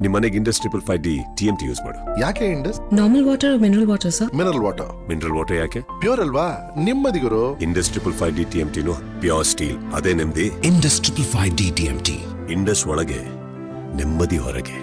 ನಿಮ್ಮ ಮನೆಗೆ Indus 555D TMT use ಮಾಡು. ಯಾಕೆ Indus? Normal water mineral water sir. Mineral water. Mineral water ಯಾಕೆ? ಪ್ಯೂರ್ ಅಲ್ವಾ? ನಿಮ್ಮದಿ ಗುರು. ಇಂಡಸ್ 555D TMT ನು ಪ್ಯೂರ್ ಸ್ಟೀಲ್. ಅದೇ ನೆಮ್ಮದಿ. Indus 555D TMT. ಇಂಡಸ್ ಒಳಗೆ ನೆಮ್ಮದಿ ಹೊರಗೆ.